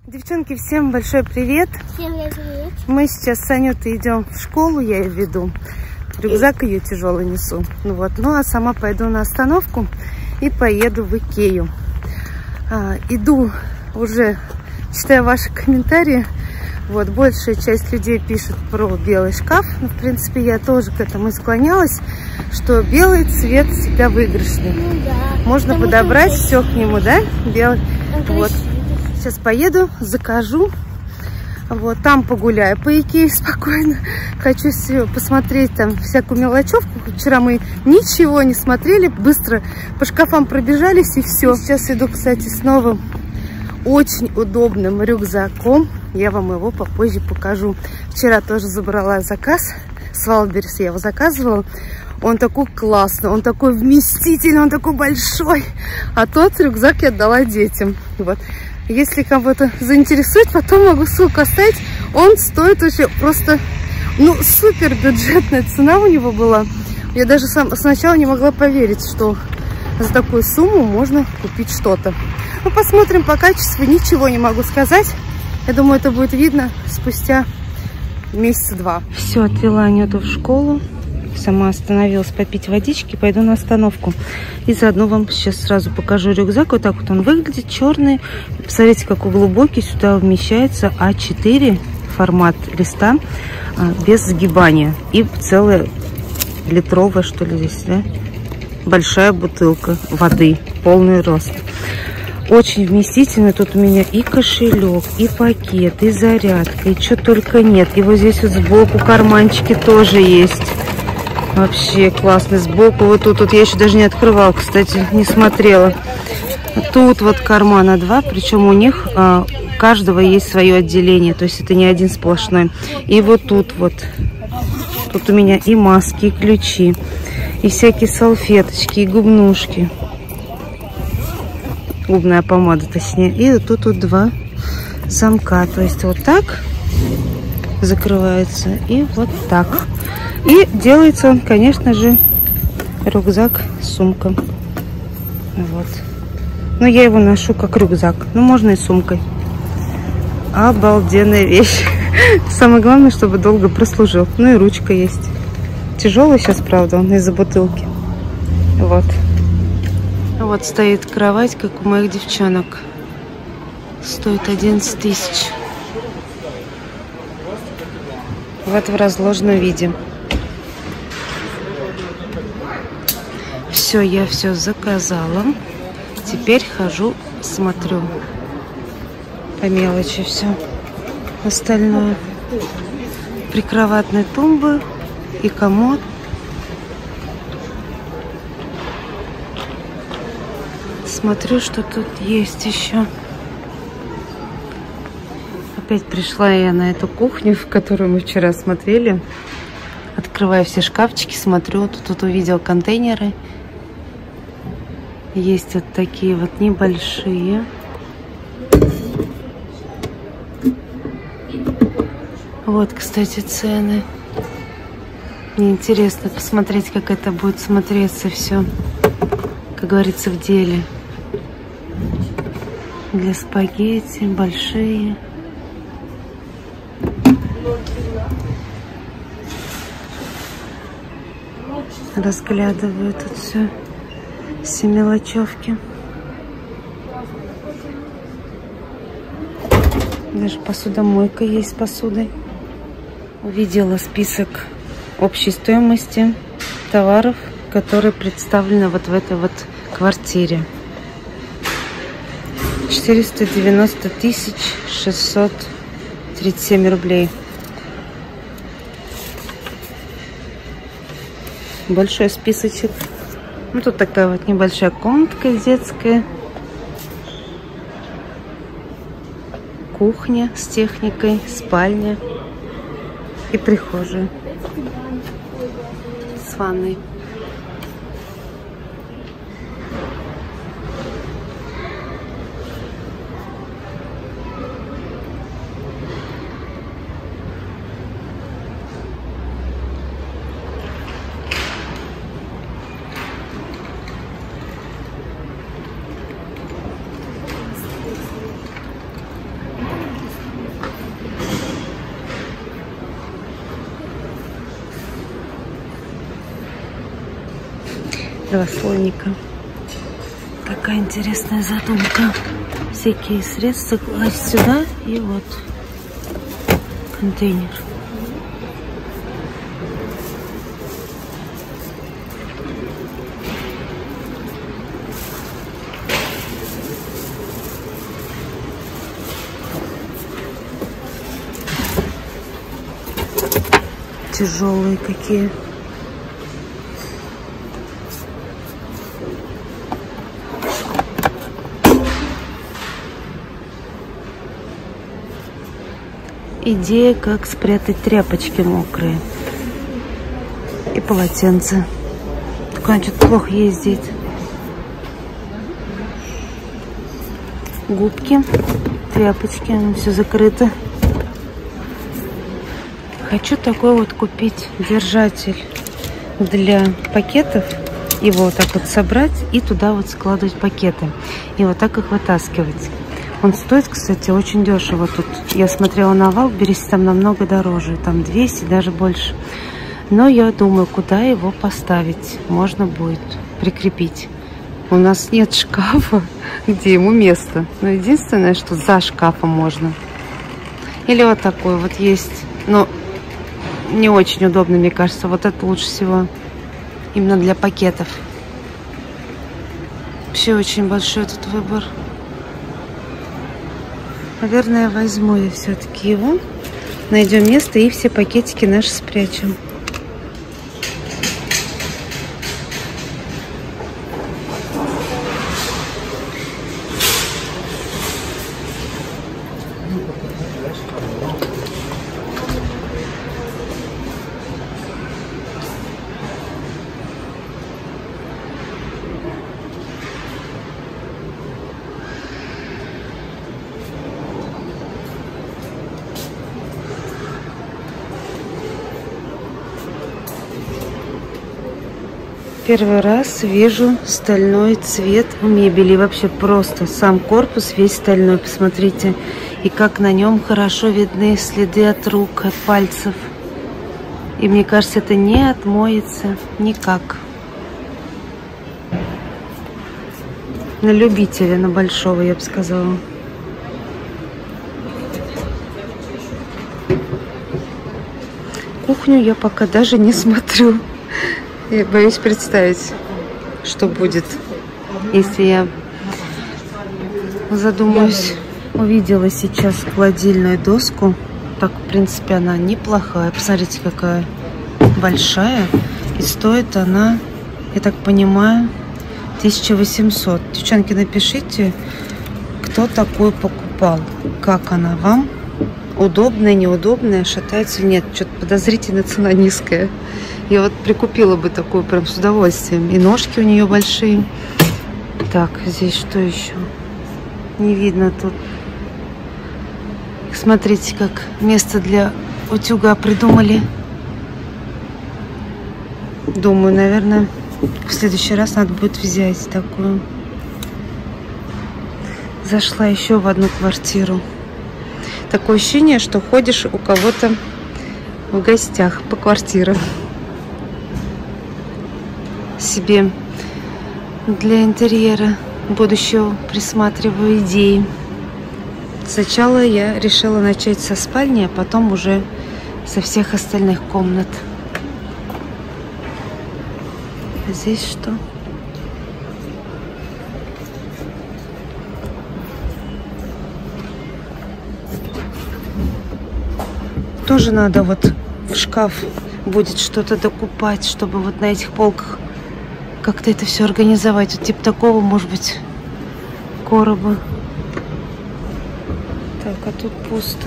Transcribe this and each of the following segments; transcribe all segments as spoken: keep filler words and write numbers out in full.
Девчонки, всем большой привет. Всем привет. Мы сейчас с Анютой идем в школу, я ее веду. Рюкзак ее тяжелый несу. Ну вот, ну а сама пойду на остановку и поеду в Икею. А, иду уже, читаю ваши комментарии. Вот, большая часть людей пишет про белый шкаф. Ну, в принципе, я тоже к этому и склонялась, что белый цвет всегда выигрышный. Ну, да. Можно Потому подобрать что все к нему, да? Белый. Вот. красивый. Сейчас поеду, закажу. Вот, там погуляю по Икее спокойно. Хочу посмотреть там всякую мелочевку. Вчера мы ничего не смотрели, быстро по шкафам пробежались и все. Сейчас иду, кстати, с новым очень удобным рюкзаком. Я вам его попозже покажу. Вчера тоже забрала заказ с Валберес, я его заказывала. Он такой классный, он такой вместительный, он такой большой. А тот рюкзак я отдала детям. Вот. Если кого-то заинтересует, потом могу ссылку оставить. Он стоит вообще просто, ну, супер бюджетная цена у него была. Я даже сам, сначала не могла поверить, что за такую сумму можно купить что-то. Ну, посмотрим по качеству, ничего не могу сказать. Я думаю, это будет видно спустя месяца два. Все, отвела Анюту в школу. Сама остановилась попить водички, пойду на остановку. И заодно вам сейчас сразу покажу рюкзак. Вот так вот он выглядит, черный. Посмотрите, какой глубокий. Сюда вмещается а четыре формат листа, без сгибания. И целая литровая, что ли, здесь, да? Большая бутылка воды, полный рост. Очень вместительно. Тут у меня и кошелек, и пакет, и зарядка, и что только нет. И вот здесь вот сбоку карманчики тоже есть. Вообще классно. Сбоку вот тут, вот я еще даже не открывала, кстати, не смотрела. Тут вот кармана два, причем у них а, у каждого есть свое отделение, то есть это не один сплошной. И вот тут вот, тут у меня и маски, и ключи, и всякие салфеточки, и губнушки. Губная помада, точнее. И вот тут вот два замка, то есть вот так закрывается и вот так. И делается он, конечно же, рюкзак, сумка. Вот. Но я его ношу как рюкзак. Ну, можно и сумкой. Обалденная вещь. Самое главное, чтобы долго прослужил. Ну и ручка есть. Тяжелый сейчас, правда, он из-за бутылки. Вот. Вот стоит кровать, как у моих девчонок. Стоит одиннадцать тысяч. Вот в разложенном виде. Все, я все заказала. Теперь хожу, смотрю по мелочи все остальное. Прикроватные тумбы и комод. Смотрю, что тут есть еще. Опять пришла я на эту кухню, в которую мы вчера смотрели. Открываю все шкафчики, смотрю. Тут, тут увидел контейнеры. Есть вот такие вот небольшие. Вот, кстати, цены. Мне интересно посмотреть, как это будет смотреться все, как говорится, в деле. Для спагетти большие. Разглядываю тут все. Все мелочевки. Даже посудомойка есть с посудой. Увидела список общей стоимости товаров, которые представлены вот в этой вот квартире. четыреста девяносто тысяч шестьсот тридцать семь рублей. Большой списочек. Ну, тут такая вот небольшая комнатка детская. Кухня с техникой, спальня и прихожая с ванной. Два слоника. Какая интересная задумка. Всякие средства класть сюда и вот контейнер. Тяжелые какие. Идея, как спрятать тряпочки мокрые и полотенце. Только он что-то плохо ездит. Губки, тряпочки, все закрыто. Хочу такой вот купить держатель для пакетов. Его вот так вот собрать и туда вот складывать пакеты. И вот так их вытаскивать. Он стоит, кстати, очень дешево тут. Я смотрела на Wildberries, там намного дороже. Там двести, даже больше. Но я думаю, куда его поставить. Можно будет прикрепить. У нас нет шкафа, где ему место. Но единственное, что за шкафом можно. Или вот такой вот есть. Но не очень удобно, мне кажется. Вот это лучше всего. Именно для пакетов. Вообще очень большой этот выбор. Наверное, возьму я все-таки его. Найдем место и все пакетики наши спрячем. Первый раз вижу стальной цвет в мебели. Вообще просто сам корпус весь стальной. Посмотрите. И как на нем хорошо видны следы от рук, от пальцев. И мне кажется, это не отмоется никак. На любителя, на большого, я бы сказала. Кухню я пока даже не смотрю. Я боюсь представить, что будет, если я задумаюсь. Увидела сейчас гладильную доску. Так, в принципе, она неплохая. Посмотрите, какая большая. И стоит она, я так понимаю, тысяча восемьсот. Девчонки, напишите, кто такой покупал. Как она вам? Удобная, неудобная, шатается? Нет, что-то подозрительно цена низкая. Я вот прикупила бы такую прям с удовольствием. И ножки у нее большие. Так, здесь что еще? Не видно тут. Смотрите, как место для утюга придумали. Думаю, наверное, в следующий раз надо будет взять такую. Зашла еще в одну квартиру. Такое ощущение, что ходишь у кого-то в гостях по квартирам. Себе для интерьера будущего присматриваю идеи. Сначала я решила начать со спальни, а потом уже со всех остальных комнат. А здесь что? Тоже надо вот в шкаф будет что-то докупать, чтобы вот на этих полках как-то это все организовать. Вот типа такого, может быть, короба. Так, а тут пусто.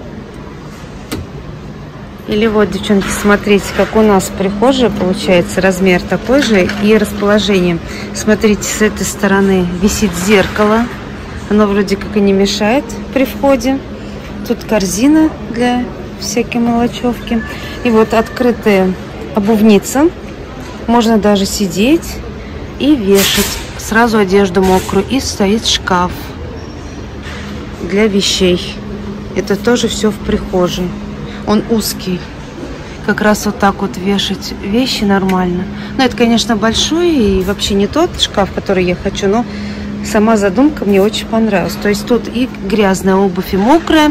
Или вот, девчонки, смотрите, как у нас прихожая получается. Размер такой же и расположение. Смотрите, с этой стороны висит зеркало. Оно вроде как и не мешает при входе. Тут корзина для всякой мелочевки. И вот открытая обувница. Можно даже сидеть и вешать сразу одежду мокрую. И стоит шкаф для вещей. Это тоже все в прихожей. Он узкий. как раз вот так вот вешать вещи нормально. Но это, конечно, большой и вообще не тот шкаф, который я хочу, но сама задумка мне очень понравилась. То есть тут и грязная обувь, и мокрая.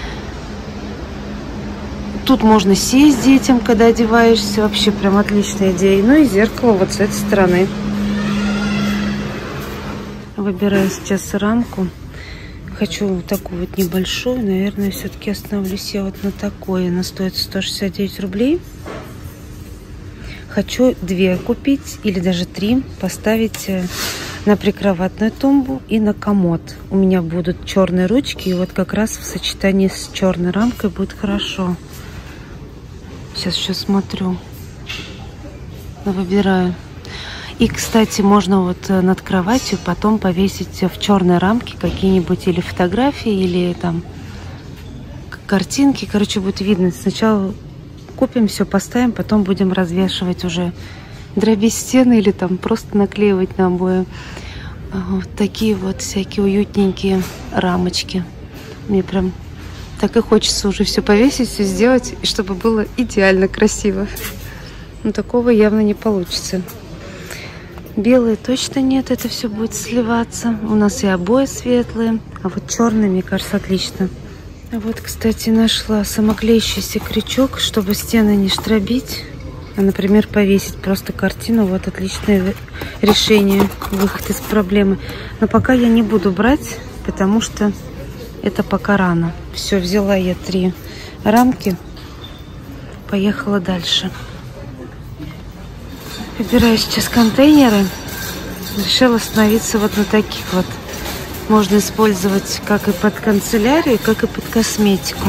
Тут можно сесть детям, когда одеваешься. Вообще прям отличная идея. Ну и зеркало вот с этой стороны. Выбираю сейчас рамку. Хочу вот такую вот небольшую. Наверное, все-таки остановлюсь я вот на такой. Она стоит сто шестьдесят девять рублей. Хочу две купить или даже три. Поставить на прикроватную тумбу и на комод. У меня будут черные ручки. И вот как раз в сочетании с черной рамкой будет хорошо. Сейчас еще смотрю. Выбираю. И, кстати, можно вот над кроватью потом повесить в черной рамке какие-нибудь или фотографии, или там картинки. Короче, будет видно. Сначала купим все, поставим, потом будем развешивать уже, дробить стены или там просто наклеивать на обои. Вот такие вот всякие уютненькие рамочки. Мне прям так и хочется уже все повесить, все сделать, и чтобы было идеально красиво. Но такого явно не получится. Белые точно нет, это все будет сливаться. У нас и обои светлые, а вот черные, мне кажется, отлично. А вот, кстати, нашла самоклеющийся крючок, чтобы стены не штробить, а, например, повесить просто картину. Вот отличное решение, выход из проблемы. Но пока я не буду брать, потому что это пока рано. Все, взяла я три рамки, поехала дальше. Выбираю сейчас контейнеры. Решила остановиться вот на таких вот. Можно использовать как и под канцелярию, как и под косметику.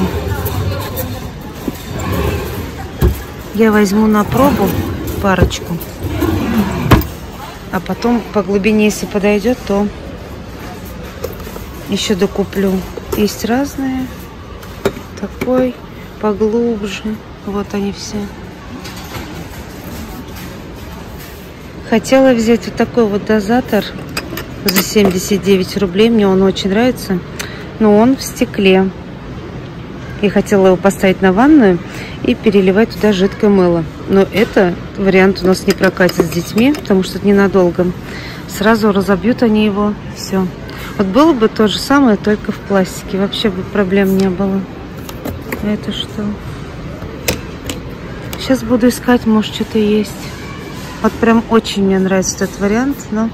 Я возьму на пробу парочку. А потом по глубине, если подойдет, то еще докуплю. Есть разные. Такой поглубже. Вот они все. Хотела взять вот такой вот дозатор за семьдесят девять рублей. Мне он очень нравится. Но он в стекле. Я хотела его поставить на ванную и переливать туда жидкое мыло. Но это вариант у нас не прокатит с детьми, потому что это ненадолго. Сразу разобьют они его. Все. Вот было бы то же самое, только в пластике. Вообще бы проблем не было. А это что? Сейчас буду искать, может, что-то есть. Вот прям очень мне нравится этот вариант, но...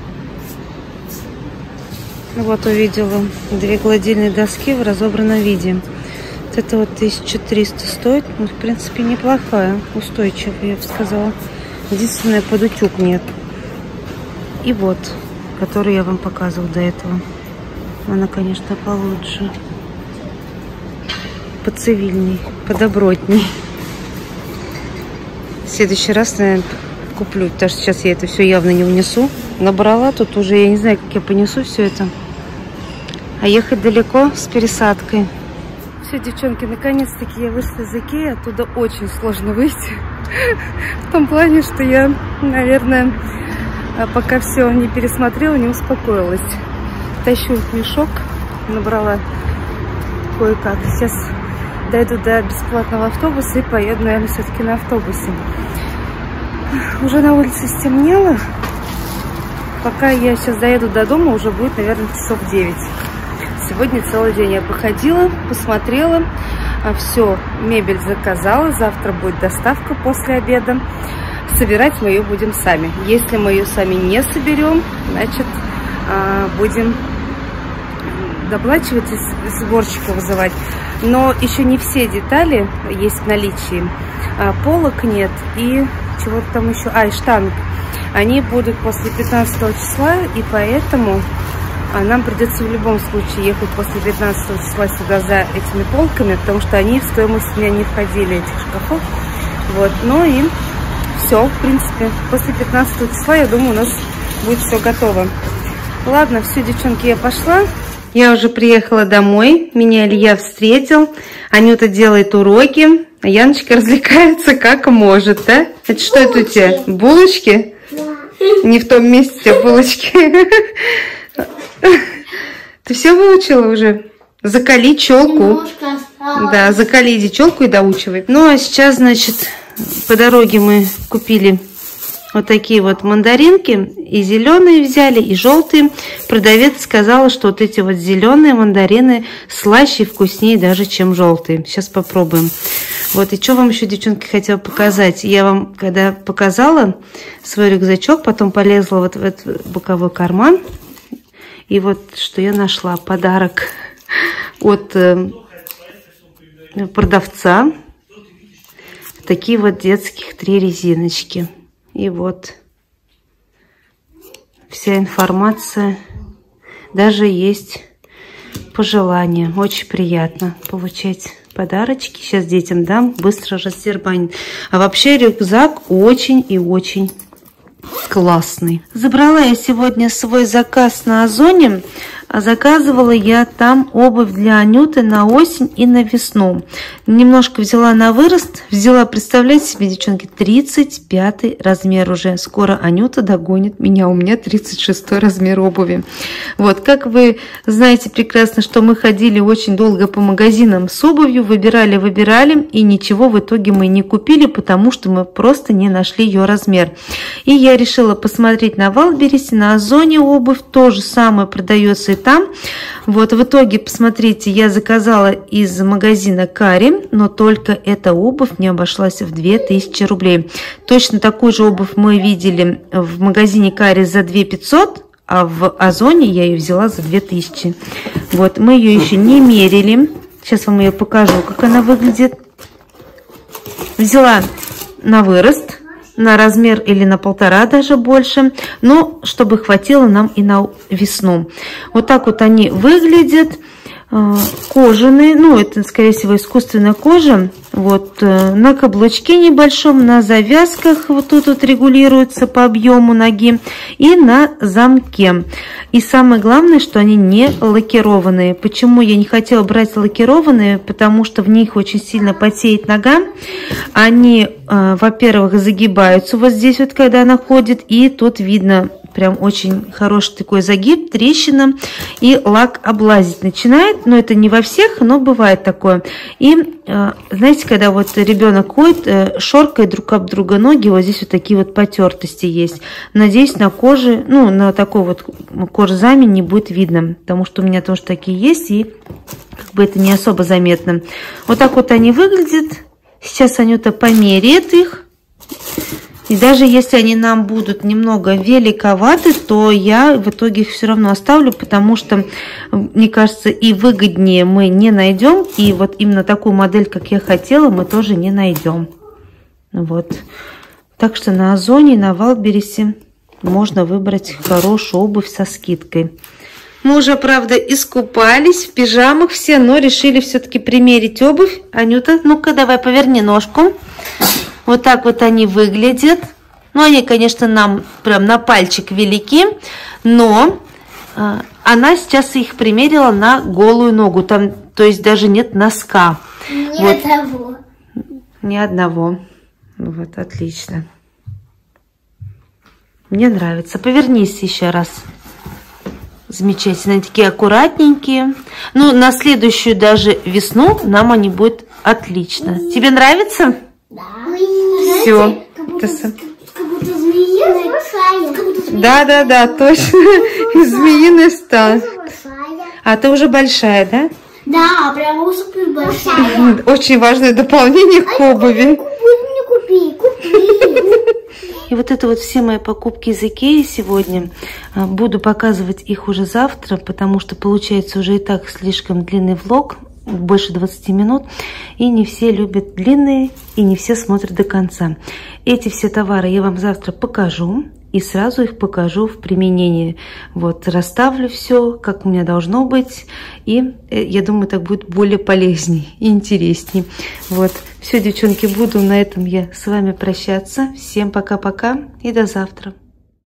Вот увидела две гладильные доски в разобранном виде. Вот это вот тысяча триста стоит. Ну, в принципе, неплохая. Устойчивая, я бы сказала. Единственное, под утюг нет. И вот, который я вам показывала до этого. Она, конечно, получше. Поцивильней, подобротней. В следующий раз, наверное, куплю, потому что сейчас я это все явно не унесу. Набрала тут уже, я не знаю, как я понесу все это. А ехать далеко с пересадкой. Все, девчонки, наконец-таки я вышла из Икеи. Оттуда очень сложно выйти. В том плане, что я, наверное, пока все не пересмотрела, не успокоилась. Тащу мешок, набрала кое-как. Сейчас дойду до бесплатного автобуса и поеду, наверное, все-таки на автобусе. Уже на улице стемнело. Пока я сейчас доеду до дома, уже будет, наверное, часов девять. Сегодня целый день я походила, посмотрела. Все, мебель заказала. Завтра будет доставка после обеда. Собирать мы ее будем сами. Если мы ее сами не соберем, значит, будем доплачивать и сборщика вызывать. Но еще не все детали есть в наличии. Полок нет и чего-то там еще. А, и штанг. Они будут после пятнадцатого числа, и поэтому нам придется в любом случае ехать после пятнадцатого числа сюда за этими полками, потому что они в стоимость у меня не входили, этих шкафов. Вот, ну и все, в принципе, после пятнадцатого числа, я думаю, у нас будет все готово. Ладно, все, девчонки, я пошла. Я уже приехала домой, меня Илья встретил. Анюта делает уроки, а Яночка развлекается как может, да? Это что это у тебя? Булочки? Да. Не в том месте у тебя булочки. Ты все выучила уже? Закали челку. Да, закали, иди челку и доучивай. Ну, а сейчас, значит, по дороге мы купили вот такие вот мандаринки. И зеленые взяли, и желтые. Продавец сказала, что вот эти вот зеленые мандарины слаще и вкуснее даже, чем желтые. Сейчас попробуем. Вот, и что вам еще, девчонки, хотела показать. Я вам, когда показала свой рюкзачок, потом полезла вот в этот боковой карман. И вот, что я нашла. Подарок от э, продавца. Такие вот детских три резиночки. И вот вся информация. Даже есть пожелания. Очень приятно получать подарочки. Сейчас детям дам. Быстро раздербанит. А вообще рюкзак очень и очень классный. Забрала я сегодня свой заказ на Озоне. А заказывала я там обувь для Анюты на осень и на весну. Немножко взяла на вырост. Взяла, представляете себе, девчонки, тридцать пятый размер уже. Скоро Анюта догонит меня. У меня тридцать шестой размер обуви. Вот, как вы знаете прекрасно, что мы ходили очень долго по магазинам с обувью. Выбирали, выбирали. И ничего в итоге мы не купили, потому что мы просто не нашли ее размер. И я решила посмотреть на Вайлдберрисе, на Озоне обувь. То же самое продается и там. Вот в итоге, посмотрите, я заказала из магазина Кари, но только эта обувь мне обошлась в две тысячи рублей. Точно такую же обувь мы видели в магазине Кари за две тысячи пятьсот, а в Озоне я ее взяла за две тысячи. Вот, мы ее еще не мерили. Сейчас вам ее покажу, как она выглядит. Взяла на вырост, на размер или на полтора даже больше, но чтобы хватило нам и на весну. Вот так вот они выглядят. Кожаные, ну это скорее всего искусственная кожа. Вот на каблучке небольшом, на завязках вот тут вот регулируется по объему ноги и на замке. И самое главное, что они не лакированные. Почему я не хотела брать лакированные? Потому что в них очень сильно потеет нога. Они, во-первых, загибаются вот здесь вот, когда она ходит, и тут видно прям очень хороший такой загиб, трещина, и лак облазить начинает. Но это не во всех, но бывает такое. И знаете, когда вот ребенок ходит, шоркает друг об друга ноги, вот здесь вот такие вот потертости есть. Надеюсь, на коже, ну, на такой вот кожзаме не будет видно, потому что у меня тоже такие есть, и как бы это не особо заметно. Вот так вот они выглядят. Сейчас Анюта померяет их. И даже если они нам будут немного великоваты, то я в итоге их все равно оставлю, потому что, мне кажется, и выгоднее мы не найдем, и вот именно такую модель, как я хотела, мы тоже не найдем. Вот. Так что на Озоне, на Вайлдберрисе можно выбрать хорошую обувь со скидкой. Мы уже, правда, искупались в пижамах все, но решили все-таки примерить обувь. Анюта, ну-ка, давай поверни ножку. Вот так вот они выглядят. Ну, они, конечно, нам прям на пальчик велики, но э, она сейчас их примерила на голую ногу. Там, то есть, даже нет носка. Ни вот. одного. Ни одного. Вот, отлично. Мне нравится. Повернись еще раз. Замечательно. Они такие аккуратненькие. Ну, на следующую даже весну нам они будут отлично. Тебе нравится? Да. Все. Как будто, как будто змеиная. Да, да, да, точно. Змеиная стала. А ты уже большая, да? Да, прям супер большая. Очень важное дополнение к обуви. Купи, купи. И вот это вот все мои покупки из Икеи сегодня. Буду показывать их уже завтра, потому что получается уже и так слишком длинный влог. Больше двадцати минут, и не все любят длинные, и не все смотрят до конца. Эти все товары я вам завтра покажу, и сразу их покажу в применении. Вот, расставлю все, как у меня должно быть, и я думаю, так будет более полезнее и интереснее. Вот, все, девчонки, буду на этом я с вами прощаться. Всем пока-пока и до завтра.